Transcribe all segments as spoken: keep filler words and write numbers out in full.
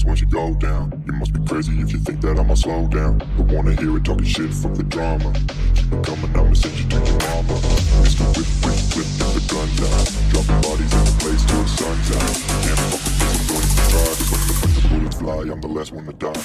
once you go down. You must be crazy if you think that I'ma slow down. Don't wanna hear it talking shit, fuck the drama. Keep it coming, I'ma send you to your mama. Mister Whip, whip, whip, get the guns out. Dropping bodies in the place till the sun's out. Can't fuck with this, I'm going to try. Cause when the, when the bullets fly, I'm the last one to die.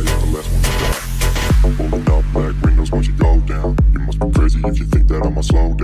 If you think that I'ma slow